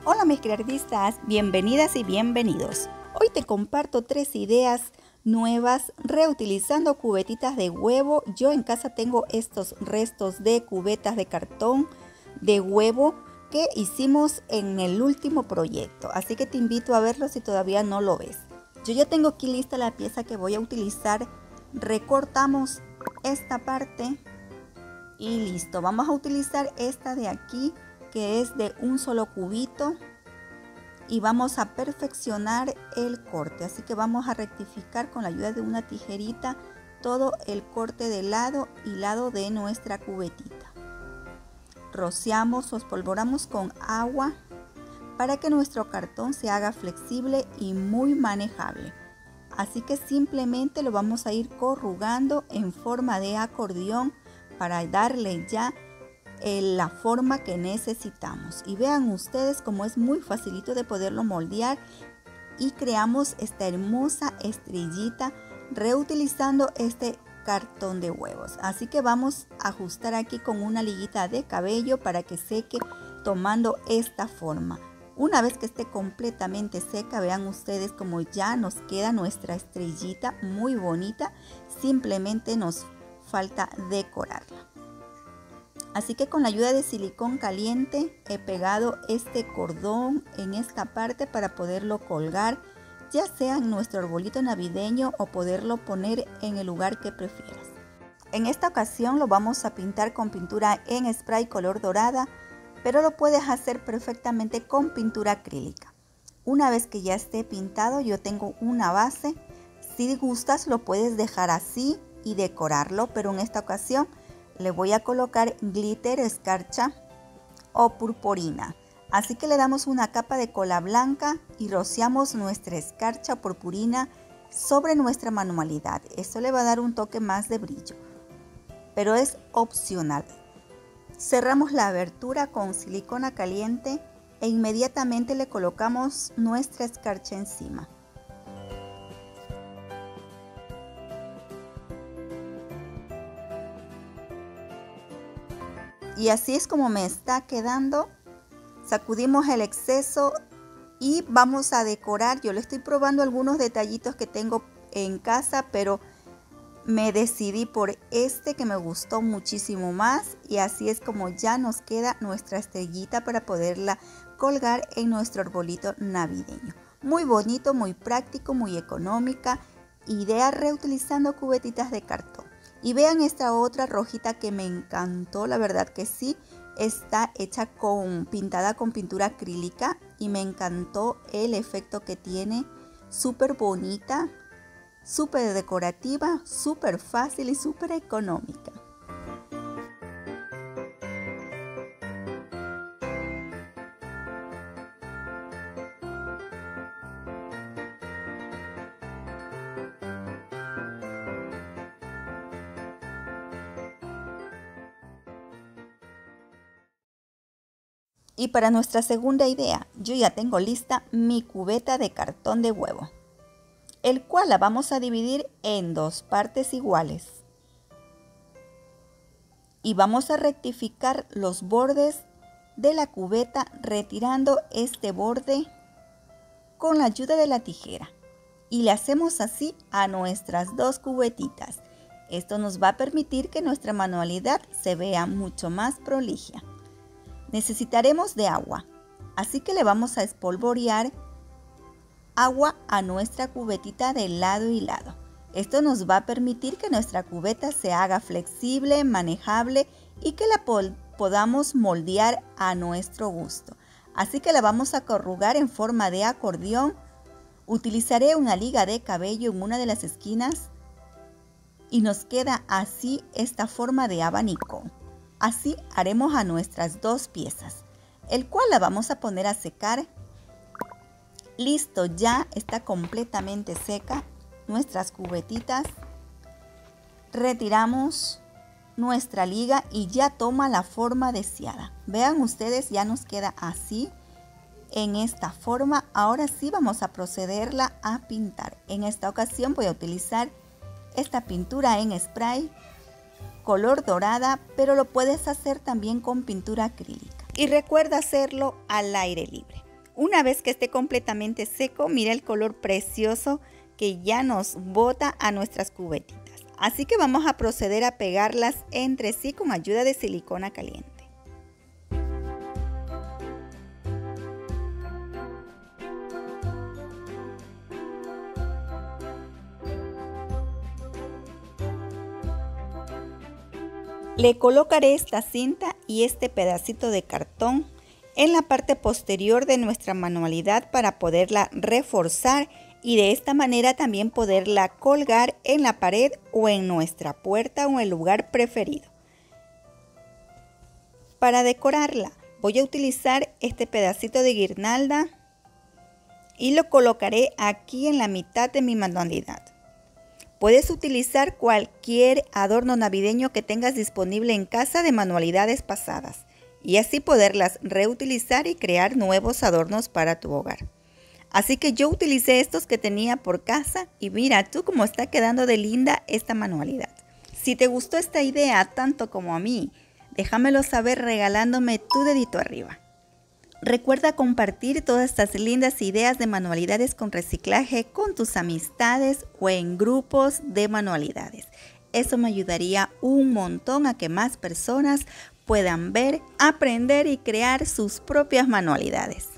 Hola mis creatistas, bienvenidas y bienvenidos. Hoy te comparto 3 ideas nuevas reutilizando cubetitas de huevo. Yo en casa tengo estos restos de cubetas de cartón de huevo que hicimos en el último proyecto. Así que te invito a verlo si todavía no lo ves. Yo ya tengo aquí lista la pieza que voy a utilizar. Recortamos esta parte y listo. Vamos a utilizar esta de aquí, que es de un solo cubito, y vamos a perfeccionar el corte. Así que vamos a rectificar con la ayuda de una tijerita todo el corte de lado y lado de nuestra cubetita. Rociamos o espolvoramos con agua para que nuestro cartón se haga flexible y muy manejable. Así que simplemente lo vamos a ir corrugando en forma de acordeón para darle ya la forma que necesitamos. Y vean ustedes cómo es muy facilito de poderlo moldear y creamos esta hermosa estrellita reutilizando este cartón de huevos. Así que vamos a ajustar aquí con una liguita de cabello para que seque tomando esta forma. Una vez que esté completamente seca, vean ustedes cómo ya nos queda nuestra estrellita muy bonita. Simplemente nos falta decorarla. Así que con la ayuda de silicón caliente he pegado este cordón en esta parte para poderlo colgar, ya sea en nuestro arbolito navideño o poderlo poner en el lugar que prefieras. En esta ocasión lo vamos a pintar con pintura en spray color dorada, pero lo puedes hacer perfectamente con pintura acrílica. Una vez que ya esté pintado, yo tengo una base. Si gustas lo puedes dejar así y decorarlo, pero en esta ocasión le voy a colocar glitter, escarcha o purpurina. Así que le damos una capa de cola blanca y rociamos nuestra escarcha o purpurina sobre nuestra manualidad. Esto le va a dar un toque más de brillo, pero es opcional. Cerramos la abertura con silicona caliente e inmediatamente le colocamos nuestra escarcha encima. Y así es como me está quedando. Sacudimos el exceso y vamos a decorar. Yo le estoy probando algunos detallitos que tengo en casa, pero me decidí por este que me gustó muchísimo más. Y así es como ya nos queda nuestra estrellita para poderla colgar en nuestro arbolito navideño. Muy bonito, muy práctico, muy económica. Idea reutilizando cubetitas de cartón. Y vean esta otra rojita que me encantó, la verdad que sí, está hecha pintada con pintura acrílica y me encantó el efecto que tiene, súper bonita, súper decorativa, súper fácil y súper económica. Y para nuestra segunda idea, yo ya tengo lista mi cubeta de cartón de huevo, el cual la vamos a dividir en 2 partes iguales. Y vamos a rectificar los bordes de la cubeta retirando este borde con la ayuda de la tijera. Y le hacemos así a nuestras 2 cubetitas. Esto nos va a permitir que nuestra manualidad se vea mucho más prolija. Necesitaremos de agua, así que le vamos a espolvorear agua a nuestra cubetita de lado y lado. Esto nos va a permitir que nuestra cubeta se haga flexible, manejable y que la podamos moldear a nuestro gusto. Así que la vamos a corrugar en forma de acordeón. Utilizaré una liga de cabello en una de las esquinas y nos queda así esta forma de abanico. Así haremos a nuestras 2 piezas, el cual la vamos a poner a secar. Listo, ya está completamente seca nuestras cubetitas. Retiramos nuestra liga y ya toma la forma deseada. Vean ustedes, ya nos queda así en esta forma. Ahora sí vamos a procederla a pintar. En esta ocasión voy a utilizar esta pintura en spray color dorada, pero lo puedes hacer también con pintura acrílica. Y recuerda hacerlo al aire libre. Una vez que esté completamente seco, mira el color precioso que ya nos bota a nuestras cubetitas. Así que vamos a proceder a pegarlas entre sí con ayuda de silicona caliente. Le colocaré esta cinta y este pedacito de cartón en la parte posterior de nuestra manualidad para poderla reforzar y de esta manera también poderla colgar en la pared o en nuestra puerta o el lugar preferido. Para decorarla voy a utilizar este pedacito de guirnalda y lo colocaré aquí en la mitad de mi manualidad. Puedes utilizar cualquier adorno navideño que tengas disponible en casa de manualidades pasadas y así poderlas reutilizar y crear nuevos adornos para tu hogar. Así que yo utilicé estos que tenía por casa y mira tú cómo está quedando de linda esta manualidad. Si te gustó esta idea tanto como a mí, déjamelo saber regalándome tu dedito arriba. Recuerda compartir todas estas lindas ideas de manualidades con reciclaje con tus amistades o en grupos de manualidades. Eso me ayudaría un montón a que más personas puedan ver, aprender y crear sus propias manualidades.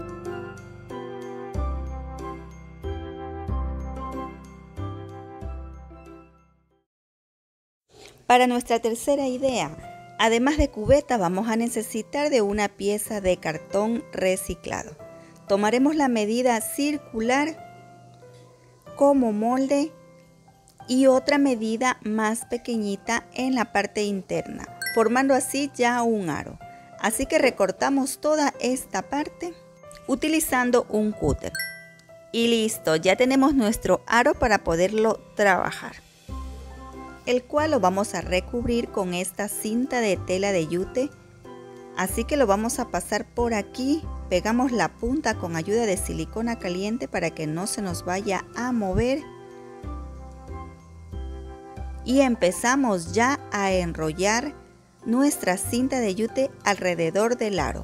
Para nuestra tercera idea, además de cubeta, vamos a necesitar de una pieza de cartón reciclado. Tomaremos la medida circular como molde y otra medida más pequeñita en la parte interna, formando así ya un aro. Así que recortamos toda esta parte utilizando un cúter. Y listo, ya tenemos nuestro aro para poderlo trabajar, el cual lo vamos a recubrir con esta cinta de tela de yute. Así que lo vamos a pasar por aquí, pegamos la punta con ayuda de silicona caliente para que no se nos vaya a mover y empezamos ya a enrollar nuestra cinta de yute alrededor del aro.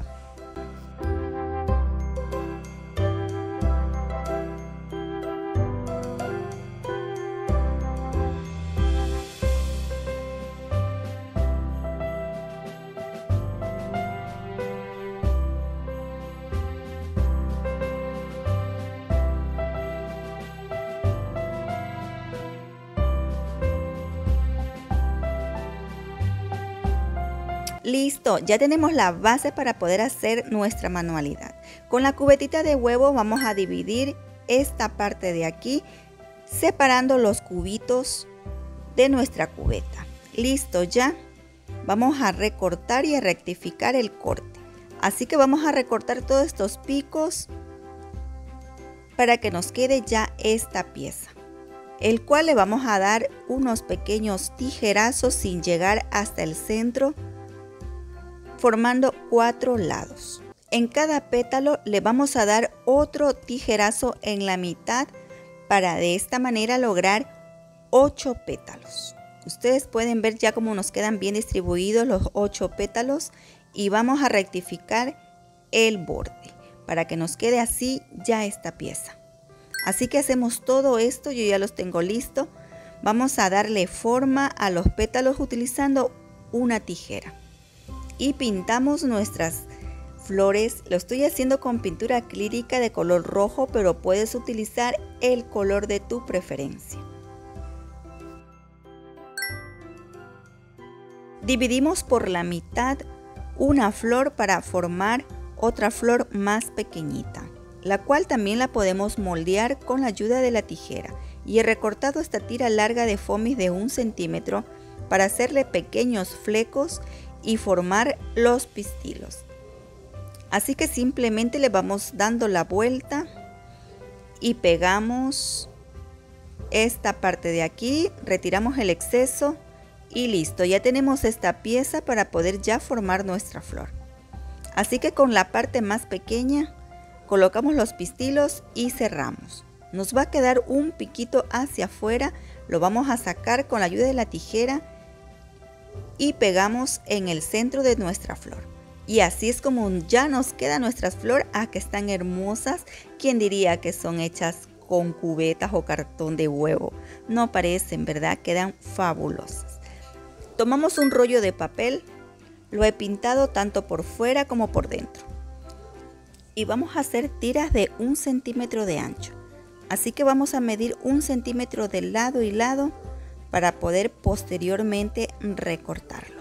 Listo, ya tenemos la base para poder hacer nuestra manualidad. Con la cubetita de huevo vamos a dividir esta parte de aquí, separando los cubitos de nuestra cubeta. Listo, ya vamos a recortar y a rectificar el corte. Así que vamos a recortar todos estos picos para que nos quede ya esta pieza, el cual le vamos a dar unos pequeños tijerazos sin llegar hasta el centro, formando 4 lados. En cada pétalo le vamos a dar otro tijerazo en la mitad para de esta manera lograr 8 pétalos. Ustedes pueden ver ya cómo nos quedan bien distribuidos los 8 pétalos y vamos a rectificar el borde para que nos quede así ya esta pieza. Así que hacemos todo esto, yo ya los tengo listo. Vamos a darle forma a los pétalos utilizando una tijera. Y pintamos nuestras flores. Lo estoy haciendo con pintura acrílica de color rojo, pero puedes utilizar el color de tu preferencia. Dividimos por la mitad una flor para formar otra flor más pequeñita, la cual también la podemos moldear con la ayuda de la tijera. Y he recortado esta tira larga de foamy de 1 centímetro para hacerle pequeños flecos y formar los pistilos. Así que simplemente le vamos dando la vuelta y pegamos esta parte de aquí, retiramos el exceso y listo, ya tenemos esta pieza para poder ya formar nuestra flor. Así que con la parte más pequeña colocamos los pistilos y cerramos. Nos va a quedar un piquito hacia afuera, lo vamos a sacar con la ayuda de la tijera y pegamos en el centro de nuestra flor. Y así es como ya nos quedan nuestras flores. Ah, que están hermosas. ¿Quién diría que son hechas con cubetas o cartón de huevo? No parecen, ¿verdad? Quedan fabulosas. Tomamos un rollo de papel. Lo he pintado tanto por fuera como por dentro. Y vamos a hacer tiras de 1 centímetro de ancho. Así que vamos a medir 1 centímetro de lado y lado para poder posteriormente recortarlo.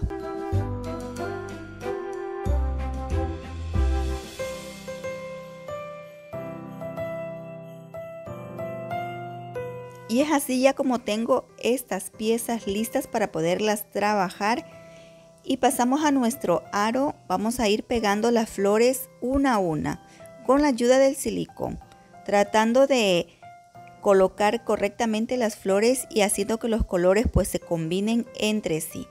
Y es así ya como tengo estas piezas listas para poderlas trabajar. Y pasamos a nuestro aro. Vamos a ir pegando las flores una a una con la ayuda del silicón, tratando de colocar correctamente las flores y haciendo que los colores pues se combinen entre sí.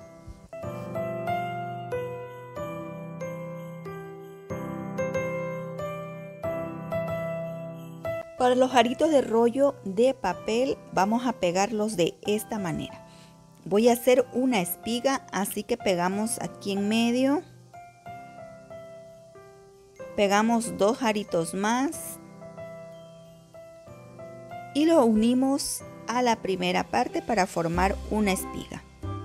Para los aritos de rollo de papel vamos a pegarlos de esta manera. Voy a hacer una espiga, así que pegamos aquí en medio. Pegamos 2 aritos más. Y lo unimos a la primera parte para formar una espiga.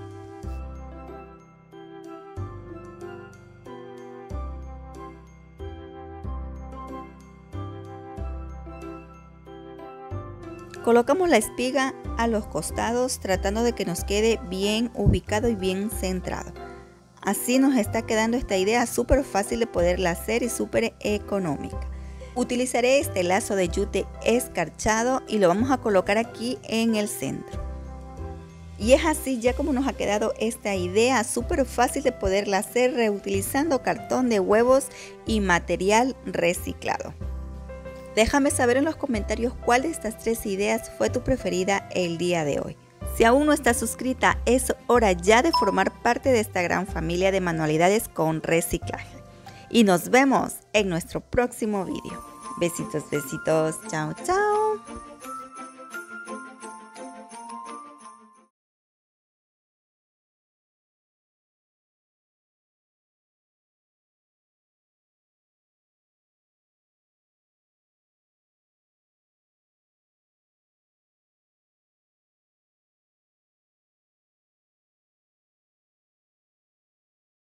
Colocamos la espiga a los costados tratando de que nos quede bien ubicado y bien centrado. Así nos está quedando esta idea súper fácil de poderla hacer y súper económica. Utilizaré este lazo de yute escarchado y lo vamos a colocar aquí en el centro. Y es así ya como nos ha quedado esta idea súper fácil de poderla hacer reutilizando cartón de huevos y material reciclado. Déjame saber en los comentarios cuál de estas 3 ideas fue tu preferida el día de hoy. Si aún no estás suscrita, es hora ya de formar parte de esta gran familia de manualidades con reciclaje. Y nos vemos en nuestro próximo vídeo. Besitos, besitos. Chao, chao.